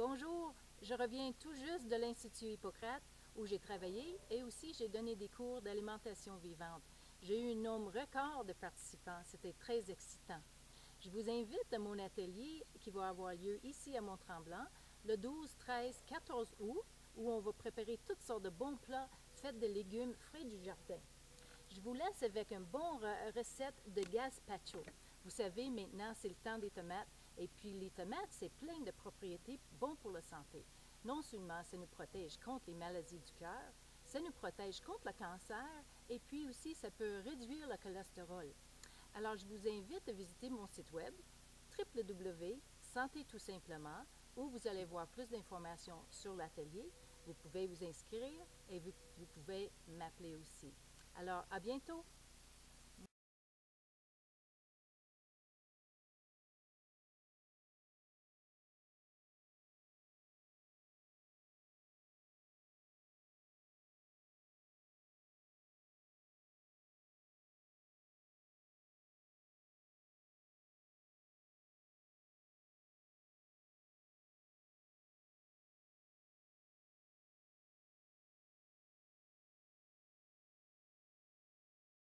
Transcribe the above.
Bonjour, je reviens tout juste de l'Institut Hippocrate où j'ai travaillé et aussi j'ai donné des cours d'alimentation vivante. J'ai eu un nombre record de participants, c'était très excitant. Je vous invite à mon atelier qui va avoir lieu ici à Mont-Tremblant le 12, 13, 14 août où on va préparer toutes sortes de bons plats faits de légumes frais du jardin. Je vous laisse avec une bonne recette de gazpacho. Vous savez, maintenant, c'est le temps des tomates. Et puis, les tomates, c'est plein de propriétés bonnes pour la santé. Non seulement ça nous protège contre les maladies du cœur, ça nous protège contre le cancer et puis aussi, ça peut réduire le cholestérol. Alors, je vous invite à visiter mon site web www.santé tout simplement où vous allez voir plus d'informations sur l'atelier. Vous pouvez vous inscrire et vous pouvez m'appeler aussi. Alors, à bientôt!